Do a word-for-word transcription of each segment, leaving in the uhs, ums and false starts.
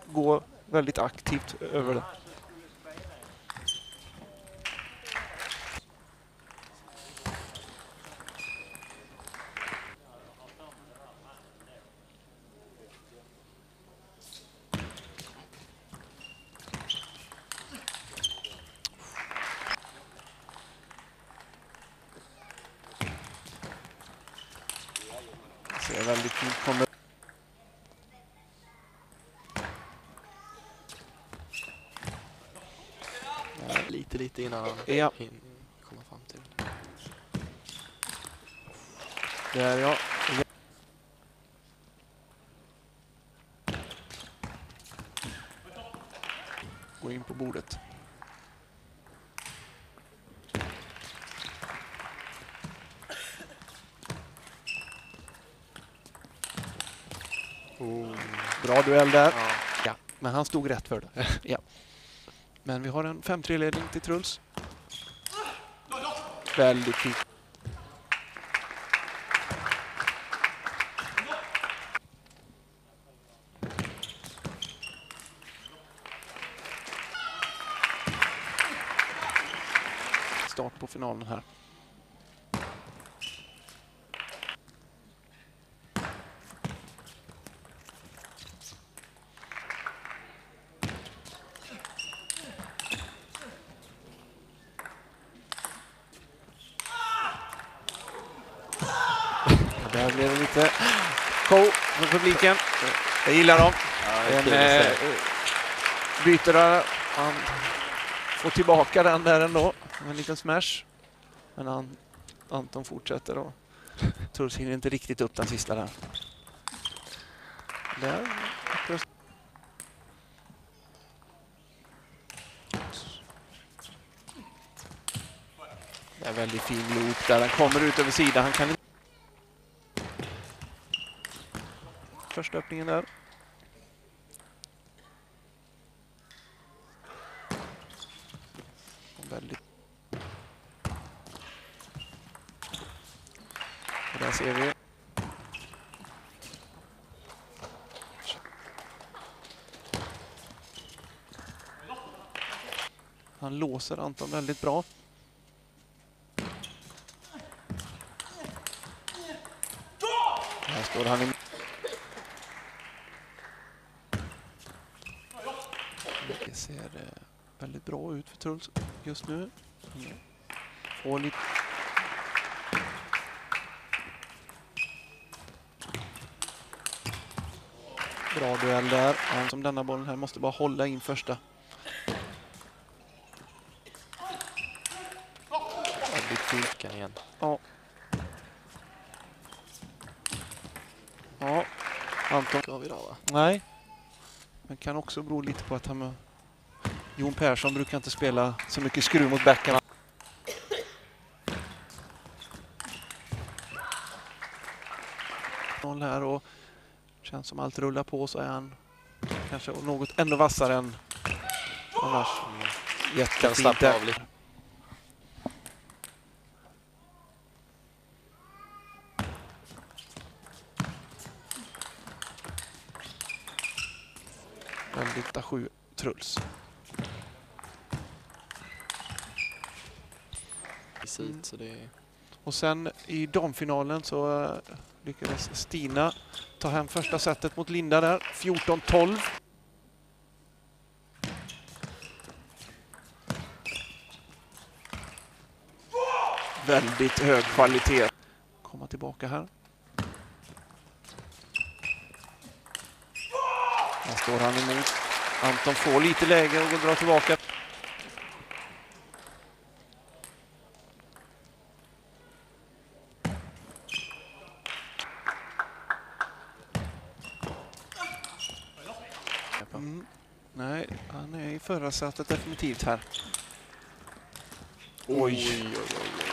gå väldigt aktivt över det. Ser väldigt fint kommer. Lite, lite innan han Ja. hin- kommer fram till. Där ja. Gå in på bordet. Oh. Bra duell där. Ja. Ja, men han stod rätt för det. Ja. Men vi har en fem tre-ledning till Truls. Väldigt fint. Start på finalen här. Där blir det lite show från publiken. Jag gillar dem. Ja, En eh, byter där. Han får tillbaka den där ändå. En liten smash. Men han, Anton fortsätter då. Truls hinner inte riktigt upp den sista där. Där. Det är väldigt fin loop där. Den kommer ut över sidan. Han kan inte... Första öppningen där. Väldigt. Och där ser vi. Han låser Anton väldigt bra. Här står han i. Det ser eh, väldigt bra ut för Truls just nu. Får lite... Bra duell där. Han som denna bollen här måste bara hålla in första. Väldigt fint kan igen. Ja. Ja. Anton. Ska vi då, va? Nej. Men kan också bero lite på att han med Jon Persson brukar inte spela så mycket skruv mot backarna. Noll här och känns som allt rullar på så är han kanske något ännu vassare än annars. Mm. Jättefint Slappna där. av lite. Väldigt sju Truls. Mm. Så det är... Och sen i damfinalen så uh, lyckades Stina ta hem första setet mot Linda där. fjorton tolv. Väldigt hög kvalitet. Komma tillbaka här. Här står han emot. Anton får lite läge och drar tillbaka. Mm. Nej, han är i förra sättet definitivt här. Oj. Oj, oj, oj, oj.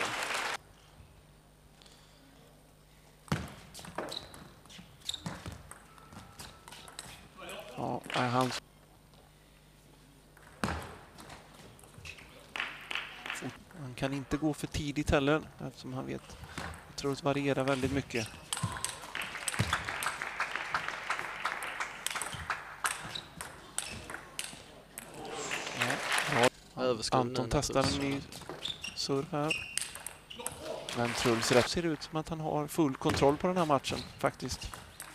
Ja, är han... Han kan inte gå för tidigt heller eftersom han vet. Jag tror det varierar väldigt mycket. överskruv nu Anton när testar Truls- en ny serve här. Men Truls rätt ser ut som att han har full kontroll på den här matchen faktiskt.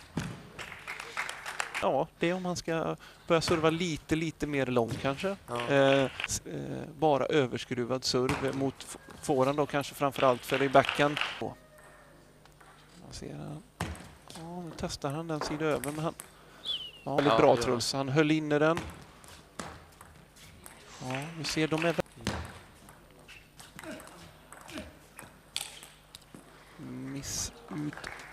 Ja, det är om man ska börja serva lite, lite mer lång kanske. Ja. Eh, s- eh, bara överskruvad serve mot f- fåran då kanske framförallt för i backen. Man ser han. Ja, nu testar han den sidan över men han... Ja, väldigt Ja, bra ja. Truls. Han höll inne den. Ja, vi ser de är... Miss ut.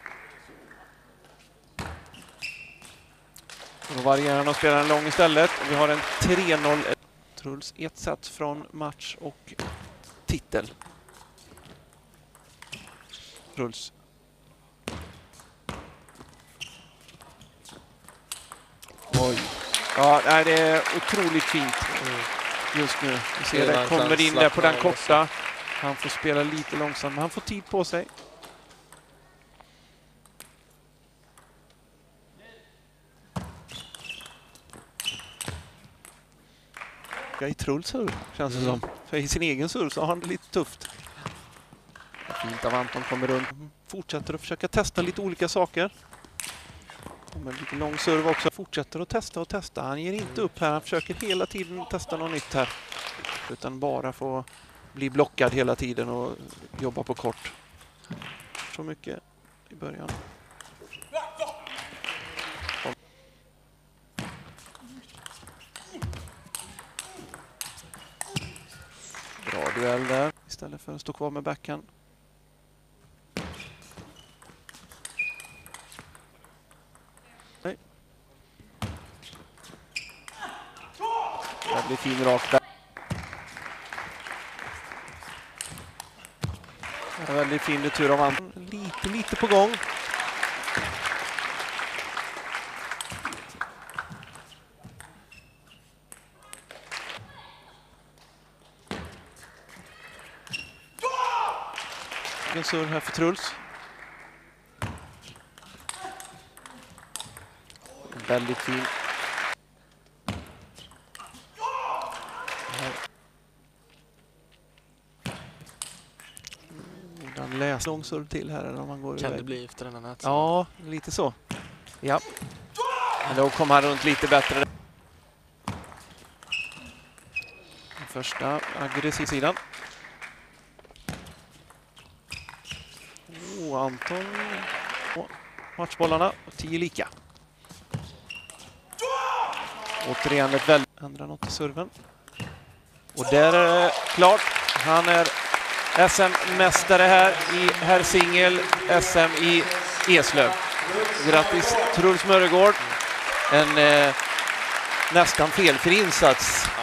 Då varierar han och spelar en lång istället. Vi har en tre noll. Truls ett set från match och titel. Truls. Oj. Ja, nej, det är otroligt fint Mm. just nu. Vi ser Det är det, han kommer kan in där på slappna den av korta. Han får spela lite långsamt, men han får tid på sig. I Truls surr, känns det Mm. som. För i sin egen surr så har han det lite tufft. Fint av Anton kommer runt. Fortsätter att försöka testa lite olika saker. Kommer lite lång serve också. Fortsätter att testa och testa. Han ger inte upp här. Han försöker hela tiden testa något nytt här. Utan bara få bli blockad hela tiden och jobba på kort. Så mycket i början. Bra duell där istället för att stå kvar med backhand. Nej. Det blir fin rak där. Det är väldigt fin retur av Anton. Lite, lite på gång. En surr här för Truls. Väldigt fin. Han läser lång surr till här eller om man går Kan iväg. det bli efter denna nätsidan? Ja, lite så. Ja. Men då kom han runt lite bättre. Den första aggressiv sidan. Oh, Anton. Och matchbollarna. tio lika. Återigen ett väldigt... Ändrar något i serven. Och där är det klart. Han är S M-mästare här i herrsingel. S M i Eslöv. Grattis Truls Mörregård. En eh, nästan felfri insats